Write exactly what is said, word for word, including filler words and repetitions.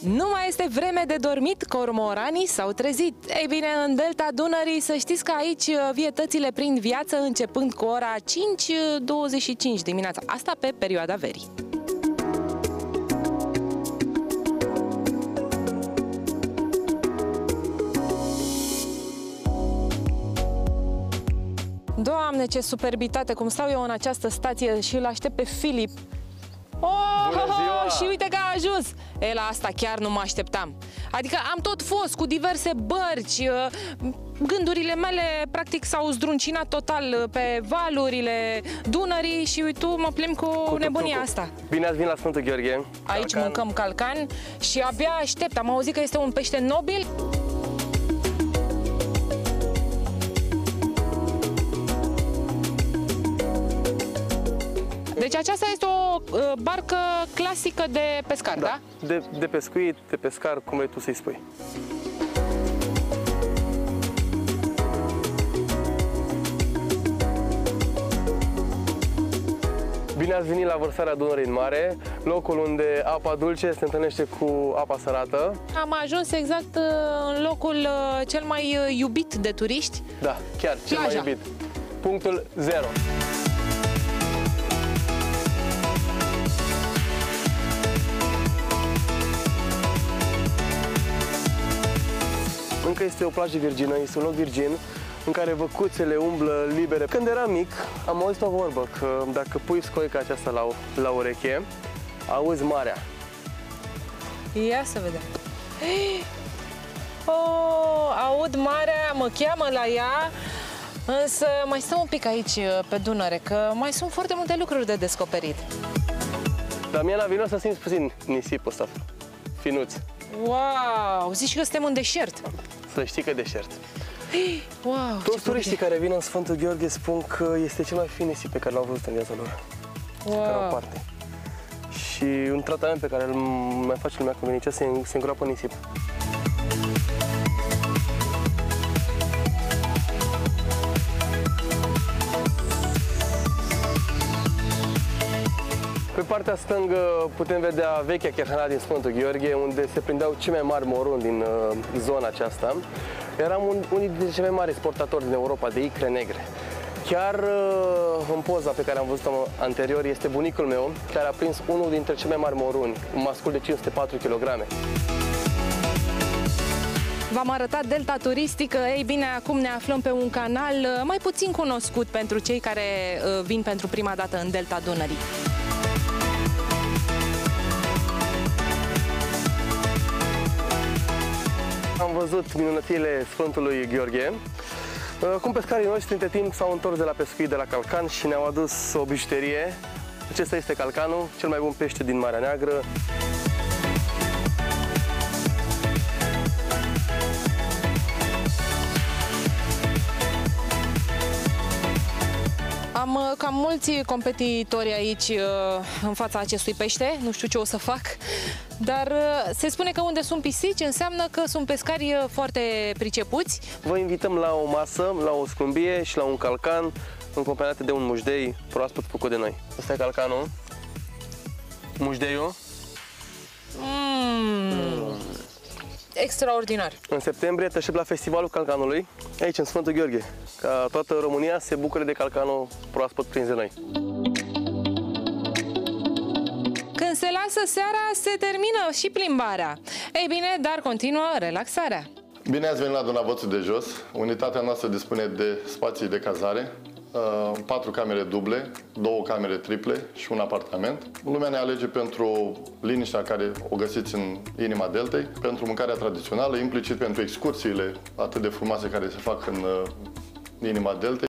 Nu mai este vreme de dormit, cormoranii s-au trezit. Ei bine, în delta Dunării, să știți că aici vietățile prind viață începând cu ora cinci douăzeci și cinci dimineața. Asta pe perioada verii. Doamne, ce superbitate! Cum stau eu în această stație și îl aștept pe Filip. Oh, Bună ziua! și uite că a ajuns! E, la asta chiar nu mă așteptam. Adică am tot fost cu diverse bărci, gândurile mele practic s-au zdruncinat total pe valurile Dunării și uite, mă plimb cu, cu nebunia cu, asta. Bine ați venit la Sfântul Gheorghe. Aici calcan. Mâncăm calcan și abia aștept. Am auzit că este un pește nobil. Deci aceasta este o uh, barcă clasică de pescar, da? da? De, de pescuit, de pescar, cum vrei tu să-i spui. Bine ați venit la vărsarea Dunării în mare, locul unde apa dulce se întâlnește cu apa sărată. Am ajuns exact în locul cel mai iubit de turiști. Da, chiar, cel Plaja. mai iubit. Punctul zero. Încă este o plajă virgină, este un loc virgin în care văcuțele umblă libere. Când eram mic, am auzit o vorbă că dacă pui scoica aceasta la, la ureche, auzi marea. Ia să vedem. Oh, aud marea, mă cheamă la ea, însă mai stăm un pic aici pe Dunăre, că mai sunt foarte multe lucruri de descoperit. Damiana, vino să simți puțin nisipul ăsta, finuț. Wow, zici că suntem în deșert. Să știi că e deșert. Wow, toți turiștii care vin în Sfântul Gheorghe spun că este cel mai fin nisip pe care l-au văzut în viața lor. Wow. Care au parte. Și un tratament pe care îl mai face lumea cu vinicea se, se îngroapă nisip. Pe partea stângă putem vedea vechea cherhana din Sfântul Gheorghe, unde se prindeau cei mai mari moruni din uh, zona aceasta. Eram un, unii dintre cei mai mari exportatori din Europa de icre negre. Chiar uh, în poza pe care am văzut-o anterior este bunicul meu, care a prins unul dintre cei mai mari moruni, un mascul de cinci sute patru kilograme. V-am arătat delta turistică, ei bine, acum ne aflăm pe un canal mai puțin cunoscut pentru cei care uh, vin pentru prima dată în delta Dunării. Am văzut minunățiile Sfântului Gheorghe. Cum pescarii noștri între timp s-au întors de la pescuit de la calcan și ne-au adus o bijuterie. Acesta este calcanul, cel mai bun pește din Marea Neagră. Am cam mulți competitori aici în fața acestui pește, nu știu ce o să fac, dar se spune că unde sunt pisici înseamnă că sunt pescari foarte pricepuți. Vă invităm la o masă, la o scumbie și la un calcan acompaniate de un mușdei proaspăt făcut de noi. Asta e calcanul, mușdeiul. Mm. Extraordinar. În septembrie te aștept la Festivalul Calcanului, aici în Sfântul Gheorghe, ca toată România se bucure de calcanul proaspăt prins de noi. Când se lasă seara, se termină și plimbarea. Ei bine, dar continuă relaxarea. Bine ați venit la Dunăvățul de Jos. Unitatea noastră dispune de spații de cazare, patru camere duble, două camere triple și un apartament. Lumea ne alege pentru liniștea care o găsiți în inima deltei, pentru mâncarea tradițională, implicit pentru excursiile atât de frumoase care se fac în inima deltei.